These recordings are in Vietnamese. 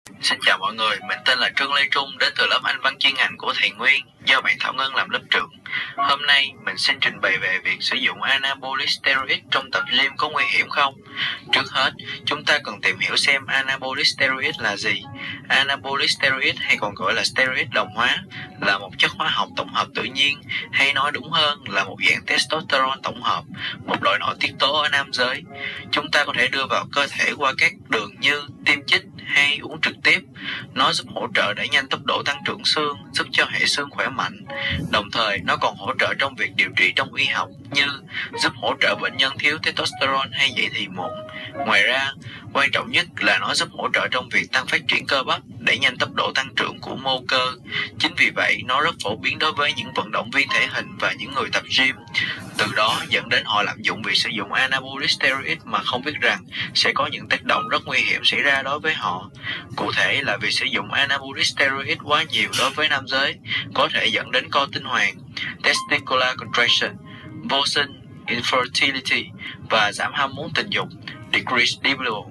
Xin chào mọi người, mình tên là Trương Lê Trung, đến từ lớp Anh văn chuyên ngành của thầy Nguyên, do bạn Thảo Ngân làm lớp trưởng. Hôm nay mình xin trình bày về việc sử dụng Anabolic Steroid trong tập gym có nguy hiểm không. Trước hết, chúng ta cần tìm hiểu xem Anabolic Steroid là gì. Anabolic Steroid hay còn gọi là steroid đồng hóa là một chất hóa học tổng hợp tự nhiên, hay nói đúng hơn là một dạng testosterone tổng hợp, một loại nội tiết tố ở nam giới. Chúng ta có thể đưa vào cơ thể qua các đường như tiêm chích hay uống trực tiếp. Nó giúp hỗ trợ đẩy nhanh tốc độ tăng trưởng xương, giúp cho hệ xương khỏe mạnh. Đồng thời, nó còn hỗ trợ trong việc điều trị trong y học như giúp hỗ trợ bệnh nhân thiếu testosterone hay dậy thì muộn. Ngoài ra, quan trọng nhất là nó giúp hỗ trợ trong việc tăng phát triển cơ bắp, đẩy nhanh tốc độ tăng trưởng của mô cơ. Chính vì vậy, nó rất phổ biến đối với những vận động viên thể hình và những người tập gym. Từ đó dẫn đến họ lạm dụng việc sử dụng Anabolic Steroid mà không biết rằng sẽ có những tác động rất nguy hiểm xảy ra đối với họ. Cụ thể là việc sử dụng Anabolic Steroid quá nhiều đối với nam giới có thể dẫn đến co tinh hoàn, testicular contraction, vô sinh, infertility và giảm ham muốn tình dục, decreased libido.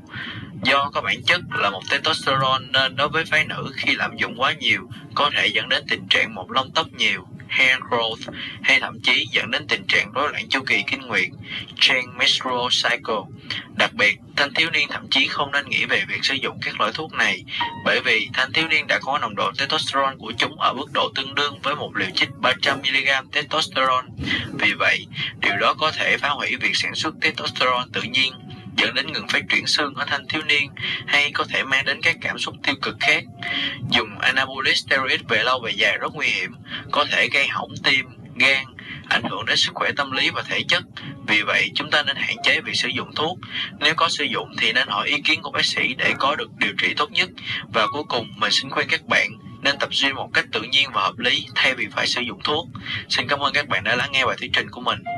Do có bản chất là một testosterone nên đối với phái nữ khi lạm dụng quá nhiều có thể dẫn đến tình trạng mọc lông tóc nhiều, hair growth, hay thậm chí dẫn đến tình trạng rối loạn chu kỳ kinh nguyệt, change menstrual cycle. Đặc biệt, thanh thiếu niên thậm chí không nên nghĩ về việc sử dụng các loại thuốc này, bởi vì thanh thiếu niên đã có nồng độ testosterone của chúng ở mức độ tương đương với một liều chích 300mg testosterone. Vì vậy, điều đó có thể phá hủy việc sản xuất testosterone tự nhiên, dẫn đến ngừng phát triển xương ở thanh thiếu niên, hay có thể mang đến các cảm xúc tiêu cực khác. Dùng Anabolic Steroid về lâu về dài rất nguy hiểm, có thể gây hỏng tim, gan, ảnh hưởng đến sức khỏe tâm lý và thể chất. Vì vậy, chúng ta nên hạn chế việc sử dụng thuốc. Nếu có sử dụng thì nên hỏi ý kiến của bác sĩ để có được điều trị tốt nhất. Và cuối cùng, mình xin khuyên các bạn nên tập gym một cách tự nhiên và hợp lý thay vì phải sử dụng thuốc. Xin cảm ơn các bạn đã lắng nghe bài thuyết trình của mình.